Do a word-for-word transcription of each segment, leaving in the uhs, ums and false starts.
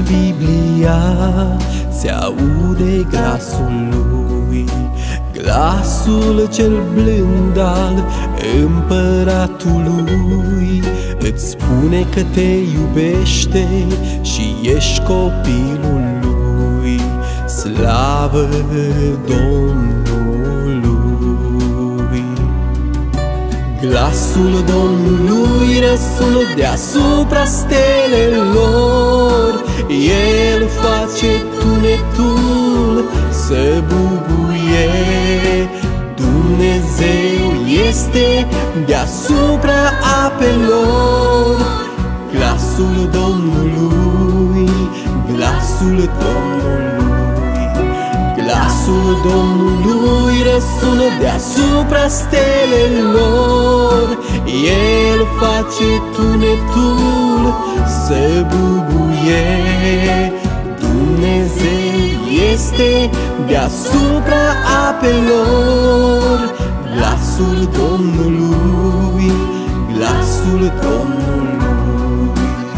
Biblia se aude glasul lui, glasul cel blând al împăratului. Îți spune că te iubește și ești copilul lui. Slavă Domnului! Glasul Domnului răsună deasupra stelelor. El face tunetul să bubuie. Dumnezeu este deasupra apelor. Glasul Domnului, glasul Domnului, glasul Domnului răsună deasupra stelelor. El face tunetul să bubuie. Dumnezeu este deasupra apelor. Glasul Domnului, glasul Domnului.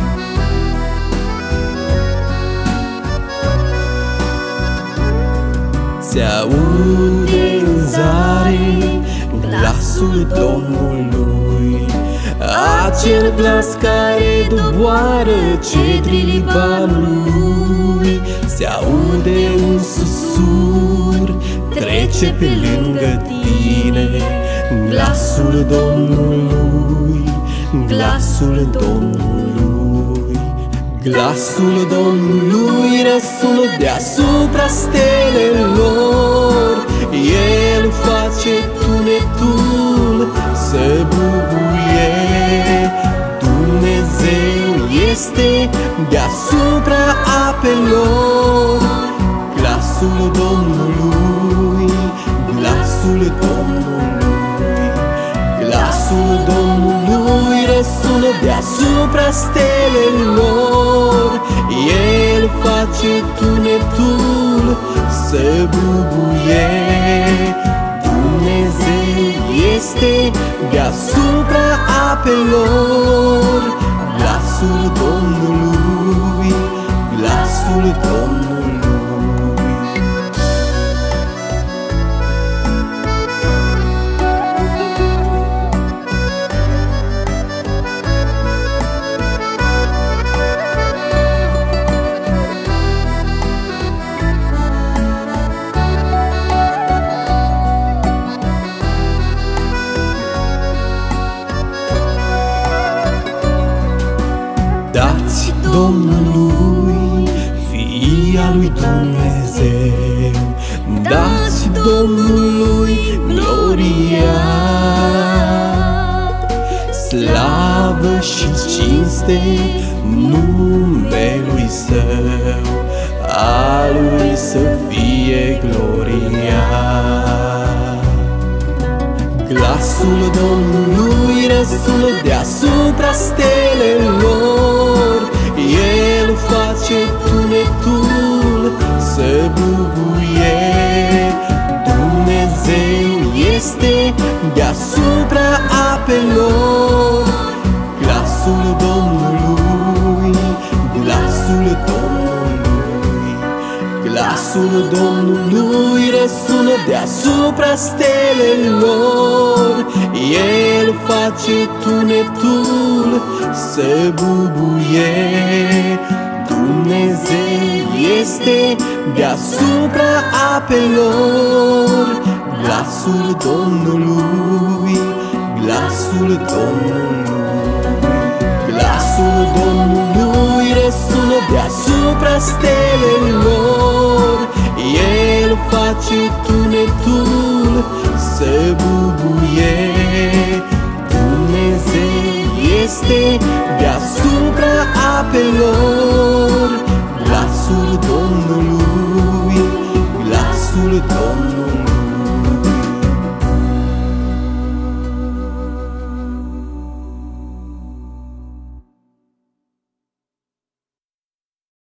Se aude în zare glasul Domnului, acel glas care doboară cedrii Libanului. Se aude un susur, trece pe lângă tine. Glasul Domnului, glasul Domnului, glasul Domnului răsună deasupra stelelor. El face tunetul să bubuie. Dumnezeu este deasupra apelor. Glasul Domnului, glasul Domnului, glasul Domnului răsună deasupra stelelor. El face tunetul să bubuie. Dumnezeu este deasupra apelor. Glasul Domnului, glasul Domnului. Dați Domnului, Fia lui Dumnezeu, dați Domnului gloria, slavă și cinste numelui Său, a Lui să fie gloria. Glasul Domnului răsună deasupra stelelor. El face tunetul să bubuie. Dumnezeu este deasupra apelor. Glasul Domnului, glasul Domnului, glasul Domnului răsună deasupra stelelor. El face tunetul să bubuie. Dumnezeu este deasupra apelor. Glasul Domnului, glasul Domnului, glasul Domnului răsună deasupra stelelor. El face tunetul să bubuie. Dumnezeu este deasupra apelor. Glasul Domnului, glasul Domnului.